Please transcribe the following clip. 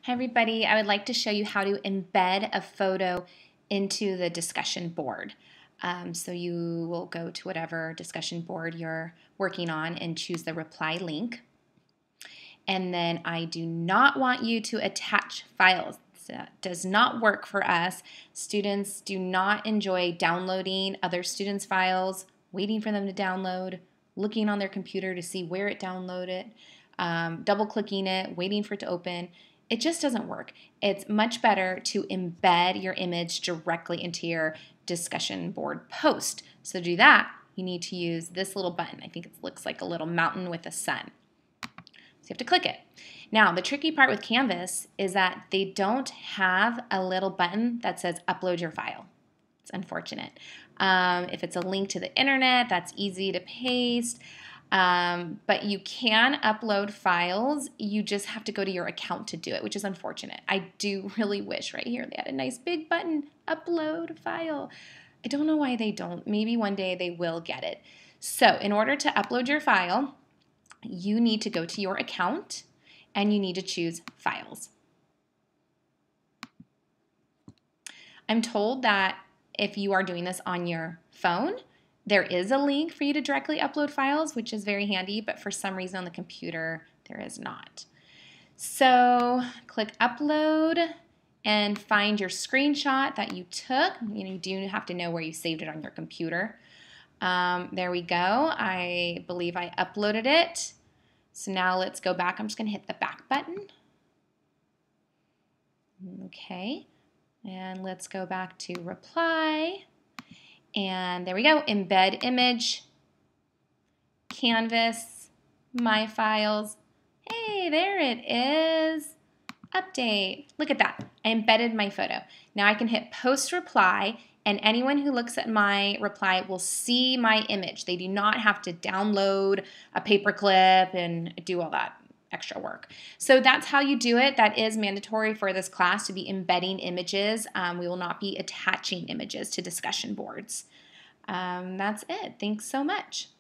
Hi everybody, I would like to show you how to embed a photo into the discussion board. So you will go to whatever discussion board you're working on and choose the reply link. And then I do not want you to attach files. That does not work for us. Students do not enjoy downloading other students' files, waiting for them to download, looking on their computer to see where it downloaded, double clicking it, waiting for it to open. It just doesn't work. It's much better to embed your image directly into your discussion board post. So to do that, you need to use this little button. I think it looks like a little mountain with a sun. So you have to click it. Now, the tricky part with Canvas is that they don't have a little button that says upload your file. It's unfortunate. If it's a link to the internet, that's easy to paste. But you can upload files. You just have to go to your account to do it, which is unfortunate. I do really wish right here they had a nice big button, upload file. I don't know why they don't. Maybe one day they will get it. So in order to upload your file, you need to go to your account and you need to choose files. I'm told that if you are doing this on your phone, there is a link for you to directly upload files, which is very handy, but for some reason on the computer, there is not. So click upload and find your screenshot that you took. You do have to know where you saved it on your computer. There we go. I believe I uploaded it. So now let's go back. I'm just going to hit the back button. Okay. And let's go back to reply. And there we go, embed image, Canvas, my files. Hey, there it is. Update. Look at that. I embedded my photo. Now I can hit post reply, and anyone who looks at my reply will see my image. They do not have to download a paperclip and do all that extra work. So that's how you do it. That is mandatory for this class to be embedding images. We will not be attaching images to discussion boards. That's it. Thanks so much.